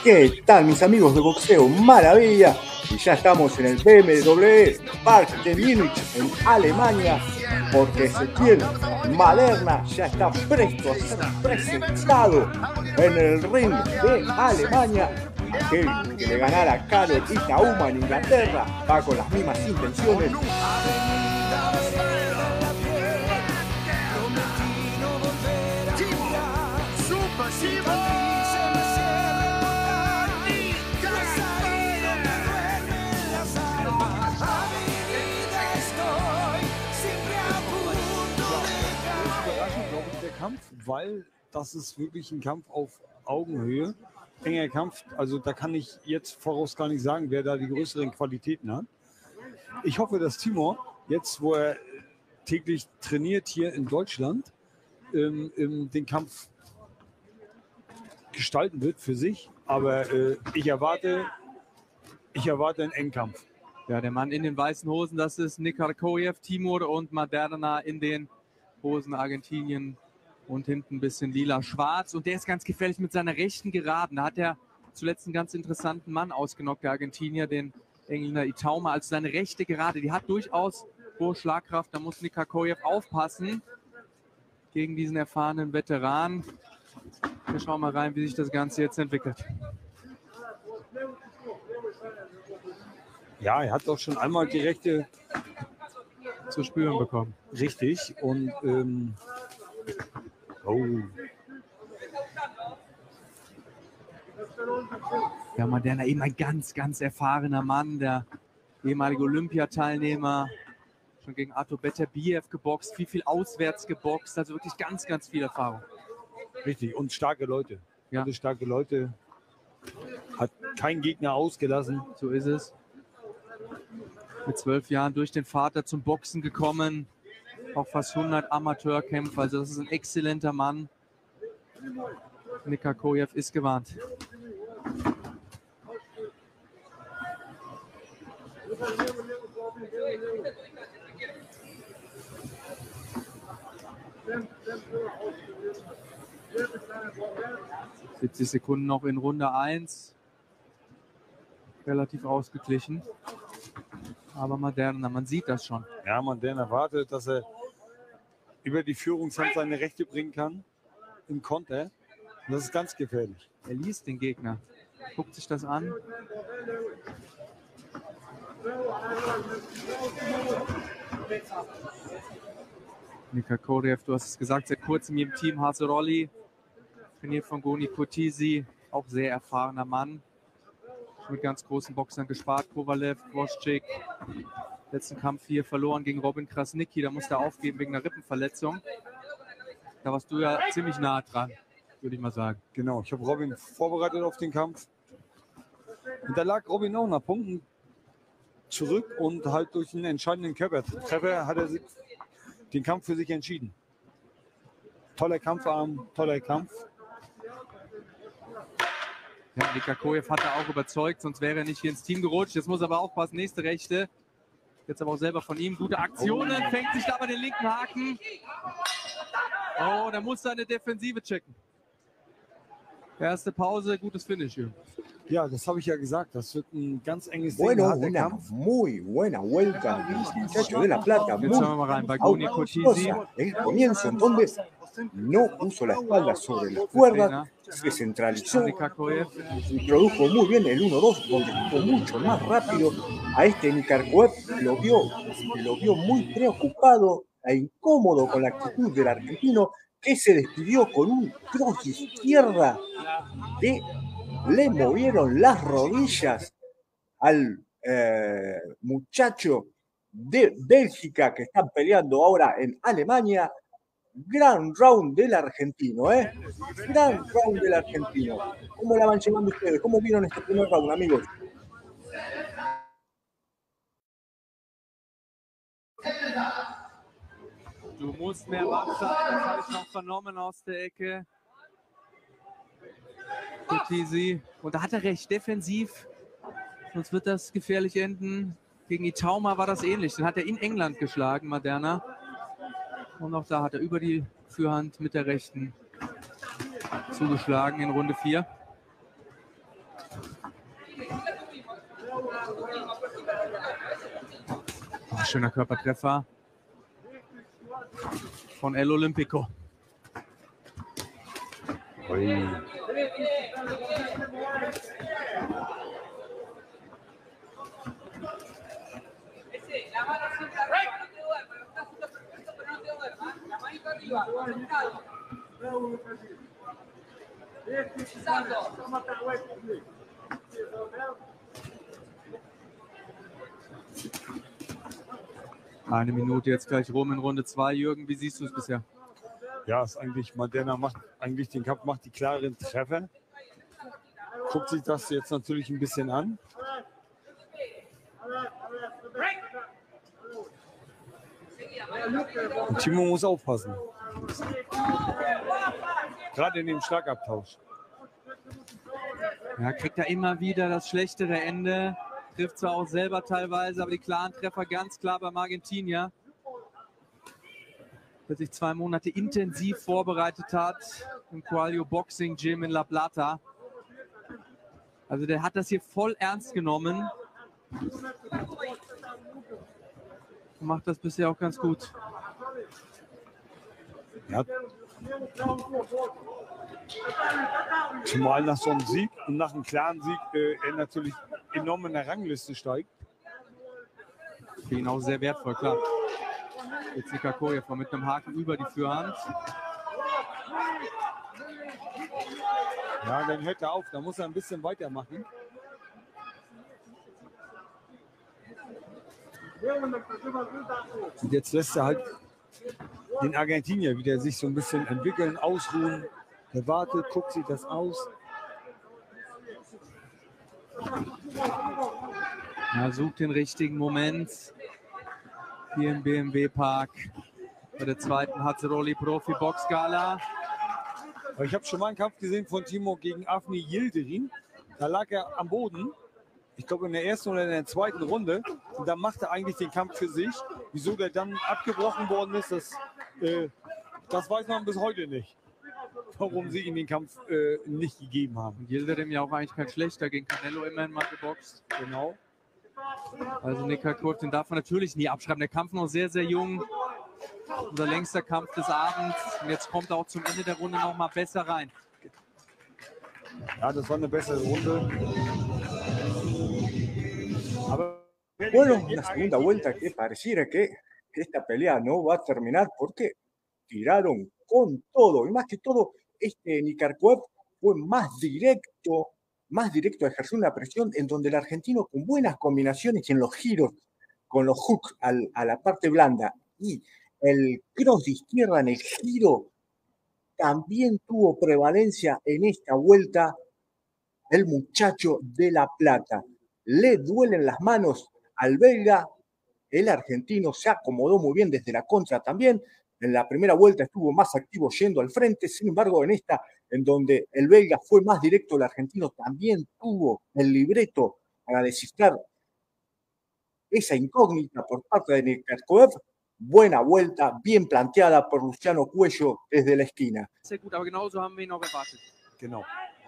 ¿Qué tal, mis amigos de Boxeo Maravilla? Y ya estamos en el BMW Park de Múnich, en Alemania, porque Ezequiel Maderna ya está presto a ser presentado en el ring de Alemania. Aquel que le ganara a Karol Itaúma en Inglaterra va con las mismas intenciones. Kampf, weil das ist wirklich ein Kampf auf Augenhöhe. Enger Kampf, also da kann ich jetzt voraus gar nicht sagen, wer da die größeren Qualitäten hat. Ich hoffe, dass Timur, jetzt wo er täglich trainiert hier in Deutschland, den Kampf gestalten wird für sich. Aber ich erwarte einen Engkampf. Ja, der Mann in den weißen Hosen, das ist Nikarkoyev, Timur, und Maderna in den Hosen Argentinien. Und hinten ein bisschen lila-schwarz. Und der ist ganz gefährlich mit seiner rechten Geraden. Da hat er zuletzt einen ganz interessanten Mann ausgenockt, der Argentinier, den Engländer Itaúma. Also seine rechte Gerade, die hat durchaus hohe Schlagkraft. Da muss Nikarkoyev aufpassen gegen diesen erfahrenen Veteran. Wir schauen mal rein, wie sich das Ganze jetzt entwickelt. Ja, er hat doch schon einmal die rechte zu spüren bekommen. Richtig. Und ja, Maderna eben ein ganz, ganz erfahrener Mann, der ehemalige Olympiateilnehmer, schon gegen Artur Beterbiev geboxt, viel auswärts geboxt, also wirklich ganz, ganz viel Erfahrung. Richtig, und starke Leute. Ja. Also starke Leute, hat keinen Gegner ausgelassen. So ist es. Mit 12 Jahren durch den Vater zum Boxen gekommen. Auch fast 100 Amateurkämpfe, also das ist ein exzellenter Mann. Nikarkoyev ist gewarnt. ...70 Sekunden noch in Runde 1. Relativ ausgeglichen. Aber Maderna, man sieht das schon. Ja, Maderna wartet, dass er über die Führungshand seine Rechte bringen kann. Im Konter. Und das ist ganz gefährlich. Er liest den Gegner. Guckt sich das an. Nikarkoyev, du hast es gesagt, seit kurzem hier im Team Haserolli. Trainiert von Goni Kotisi. Auch sehr erfahrener Mann. Mit ganz großen Boxern gespart. Kovalev, Kwoschczyk. Letzten Kampf hier verloren gegen Robin Krasnicki. Da musste er aufgeben wegen einer Rippenverletzung. Da warst du ja ziemlich nah dran, würde ich mal sagen. Genau, ich habe Robin vorbereitet auf den Kampf. Und da lag Robin auch nach Punkten zurück und halt durch einen entscheidenden Körpertreffer hat er den Kampf für sich entschieden. Toller Kampfarm, toller Kampf. Ja, Nikarkoyev hat er auch überzeugt, sonst wäre er nicht hier ins Team gerutscht. Jetzt muss er aber aufpassen, nächste Rechte. Jetzt aber auch selber von ihm. Gute Aktionen, fängt sich da aber den linken Haken. Oh, da muss er eine Defensive checken. Erste Pause, gutes Finish hier. Ja, das habe ich ja gesagt. Das wird ein ganz enges Ding. Bueno, una muy buena vuelta del muchacho de La Plata. Jetzt schauen wir mal rein bei Goni Kotisi. El comienzo, entonces, no puso la espalda sobre la cuerda, se centralizó, introdujo muy bien el 1-2, donde estuvo mucho más rápido. A este Nikarkoyev lo vio muy preocupado e incómodo con la actitud del argentino, que se despidió con un cross de izquierda. Le movieron las rodillas al muchacho de Bélgica que están peleando ahora en Alemania. Gran round del argentino, Gran round del argentino. ¿Cómo la van llevando ustedes? ¿Cómo vieron este primer round, amigos? Du musst mehr wach sein, das habe ich noch vernommen aus der Ecke. Kotisi. Und da hat er recht, defensiv. Sonst wird das gefährlich enden. Gegen Itaúma war das ähnlich. Den hat er in England geschlagen, Maderna. Und auch da hat er über die Führhand mit der rechten zugeschlagen in Runde 4. schöner Körpertreffer von El Olímpico. Ui. Eine Minute jetzt gleich rum in Runde 2. Jürgen, wie siehst du es bisher? Ja, ist eigentlich, Maderna macht eigentlich den Kampf, macht die klaren Treffer. Guckt sich das jetzt natürlich ein bisschen an. Und Timo muss aufpassen. Gerade in dem Schlagabtausch. Ja, kriegt er immer wieder das schlechtere Ende. Trifft zwar auch selber teilweise, aber die klaren Treffer ganz klar beim Argentinier. Der sich 2 Monate intensiv vorbereitet hat im Qualio Boxing Gym in La Plata. Also der hat das hier voll ernst genommen. Und macht das bisher auch ganz gut. Ja. Zumal nach so einem Sieg und nach einem klaren Sieg er natürlich enorm in der Rangliste steigt. Für ihn auch sehr wertvoll, klar. Jetzt Nikarkojew mit einem Haken über die Führhand. Ja, dann hört er auf, da muss er ein bisschen weitermachen. Und jetzt lässt er halt den Argentinier wieder sich so ein bisschen entwickeln, ausruhen. Er wartet, guckt sich das aus. Er sucht den richtigen Moment hier im BMW Park bei der zweiten Hazaroli Profi Box Gala. Ich habe schon mal einen Kampf gesehen von Timo gegen Avni Yildirim. Da lag er am Boden, ich glaube in der ersten oder in der zweiten Runde. Und da machte er eigentlich den Kampf für sich. Wieso der dann abgebrochen worden ist, das weiß man bis heute nicht. Warum sie ihm den Kampf nicht gegeben haben. Yildirim ja auch eigentlich kein schlechter, gegen Canelo immerhin mal geboxt. Genau. Also Nikarkojew, den darf man natürlich nie abschreiben. Der Kampf noch sehr, sehr jung. Unser längster Kampf des Abends. Und jetzt kommt er auch zum Ende der Runde noch mal besser rein. Ja, das war eine bessere Runde. Aber Bueno, una segunda vuelta que pareciera que esta pelea no va a terminar porque tiraron con todo. Y más que todo, Nikarkojev fue más directo a ejercer una presión en donde el argentino con buenas combinaciones en los giros, con los hooks a la parte blanda y el cross de izquierda en el giro, también tuvo prevalencia en esta vuelta el muchacho de La Plata. Le duelen las manos al belga, el argentino se acomodó muy bien desde la contra también. En la primera vuelta estuvo más activo yendo al frente, sin embargo en esta, en donde el belga fue más directo, el argentino también tuvo el libreto para descifrar esa incógnita por parte de Nikarkojev. Buena vuelta, bien planteada por Luciano Cuello desde la esquina. Sehr gut, aber genauso haben wir ihn auch erwartet. genau.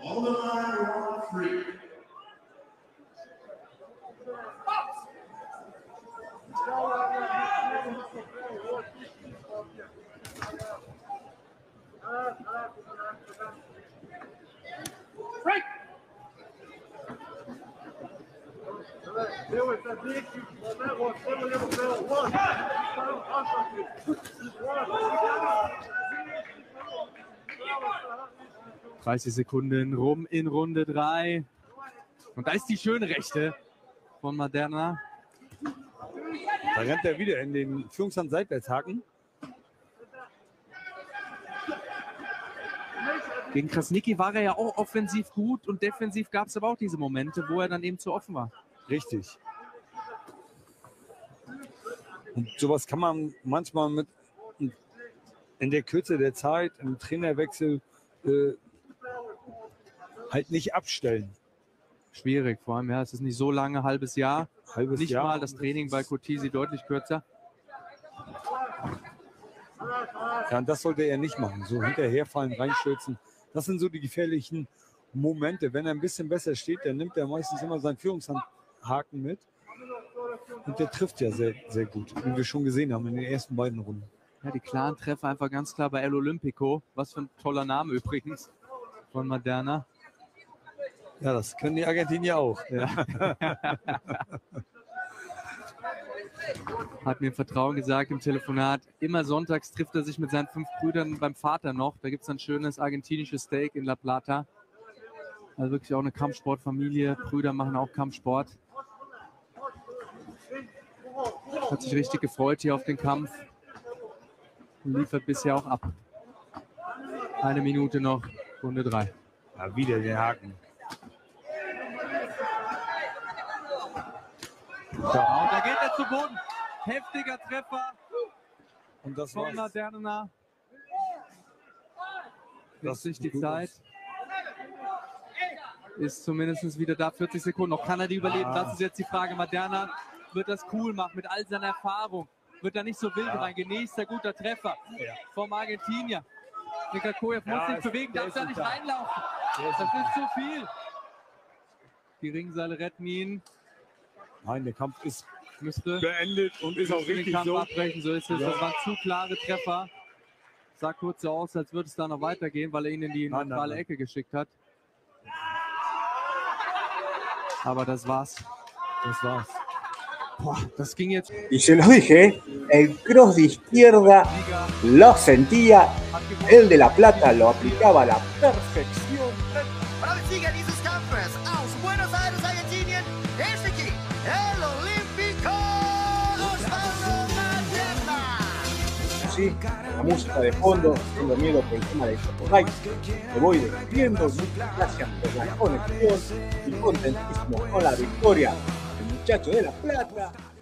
– 30 Sekunden rum in Runde 3. Und da ist die schöne Rechte von Maderna. Da rennt er wieder in den Führungshand Seitwärtshaken. Gegen Krasniqi war er ja auch offensiv gut und defensiv gab es aber auch diese Momente, wo er dann eben zu offen war. Richtig. Und sowas kann man manchmal mit in der Kürze der Zeit, im Trainerwechsel halt nicht abstellen. Schwierig, vor allem, ja, es ist nicht so lange, halbes Jahr. Nicht Jahr. mal das Training bei Courtisi deutlich kürzer. Ja, und das sollte er nicht machen. So hinterherfallen, reinstürzen. Das sind so die gefährlichen Momente. Wenn er ein bisschen besser steht, dann nimmt er meistens immer seinen Führungshandhaken mit. Und der trifft ja sehr, sehr gut, wie wir schon gesehen haben in den ersten beiden Runden. Ja, die klaren Treffer einfach ganz klar bei El Olympico. Was für ein toller Name übrigens von Maderna. Ja, das können die Argentinier auch. Ja. Hat mir im Vertrauen gesagt im Telefonat, immer sonntags trifft er sich mit seinen 5 Brüdern beim Vater noch. Da gibt es ein schönes argentinisches Steak in La Plata. Also wirklich auch eine Kampfsportfamilie. Brüder machen auch Kampfsport. Hat sich richtig gefreut hier auf den Kampf. Und liefert bisher auch ab. 1 Minute noch, Runde 3. Ja, wieder den Haken. Ja, und da geht er zu Boden. Heftiger Treffer Und das von war's. Maderna. Das Sich die sieht gut Zeit. Ist zumindest wieder da, 40 Sekunden. Noch kann er die überleben? Ah. Das ist jetzt die Frage. Maderna wird das cool machen mit all seiner Erfahrung. Wird da nicht so wild reingehen. Nächster guter Treffer vom Argentinier. Nikarkoyev muss sich bewegen, darf da nicht reinlaufen. Das ist zu viel. Die Ringseile retten ihn. Nein, der Kampf ist Müsste beendet und ist auch den richtig Kampf so. abbrechen. So ist es. Ja. Das waren zu klare Treffer. Sah kurz so aus, als würde es da noch weitergehen, weil er ihn in die neutrale Ecke geschickt hat. Aber das war's. Das war's. Boah, das ging jetzt. Y se lo dije, el cross de izquierda lo sentía, el de La Plata lo aplicaba a la perfección. Para el Sieger dieses Kampfes aus Buenos Aires, Argentinien, este aquí, el Olímpico Osvaldo Maderna. Sí, la música de fondo, tengo miedo por el tema del copyright. Me voy despidiendo, muchas gracias por la conexión y contentísimo con la victoria del muchacho de La Plata.